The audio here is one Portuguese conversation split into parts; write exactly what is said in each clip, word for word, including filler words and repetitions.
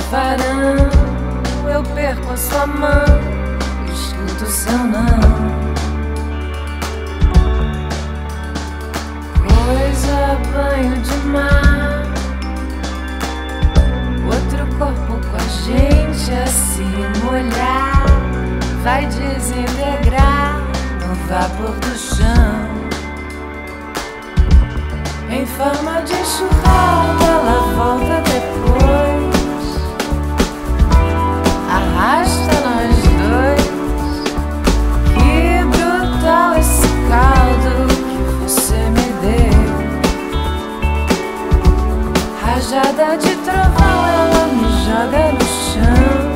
surfarão, eu perco a sua mão, escuto seu não. Coisa banho de mar, outro corpo com a gente a se molhar, vai desintegrar no vapor do chão. Em forma de enxurrada, ela volta depois. Arrasta nós dois. Que brutal esse caldo que você me deu. Rajada de trovão, ela me joga no chão.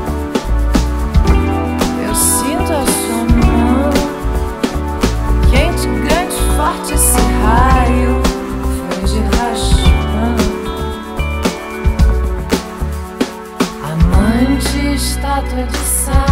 Eu sinto a sua mão. Quente, grande, forte esse raio foi de rachão. Amante, estátua de sal.